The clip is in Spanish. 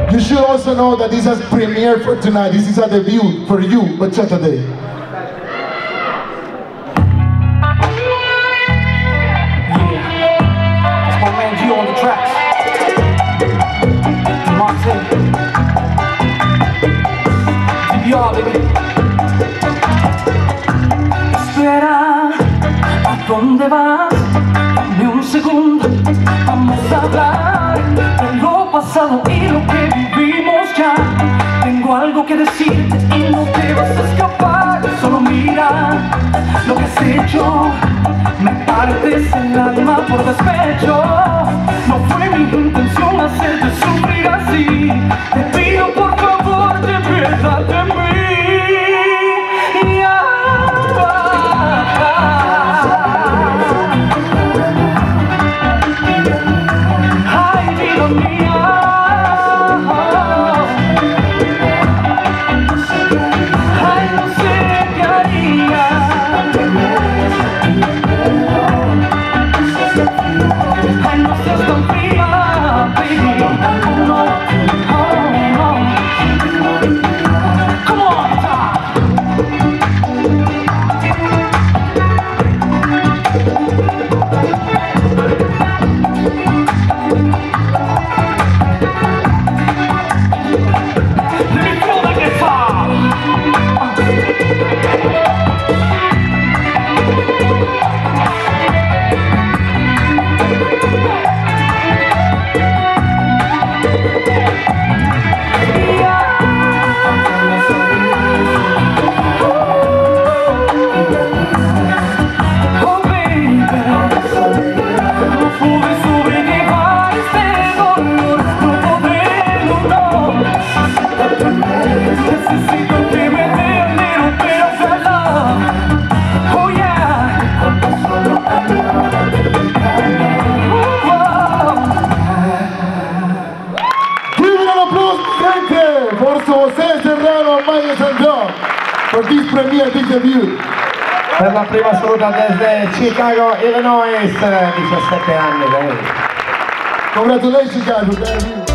You should also know that this has premiered for tonight. This is a debut for you, Bachata Day. My man G on the tracks. Martin. DBR, baby. Espera, ¿a dónde vas? Dame un segundo, vamos a hablar de lo pasado y lo que vivimos ya. Tengo algo que decirte y no te vas a escapar. Solo mira lo que has hecho. Me partes el alma por despecho. No fue mi intención hacerte sufrir así. Te pido por favor, ten piedad de mí. Ay, vida mía. Ay, no sé qué haría. Ay, no seas tan fría, baby. Oh, no. Oh, no. Come on, let me feel the guitar. José Serrano, Mayas and Dog, for this premiere, this debut. Per la prima assoluta desde Chicago, Illinois, 17 anni lei. Congratulations guys for that debut.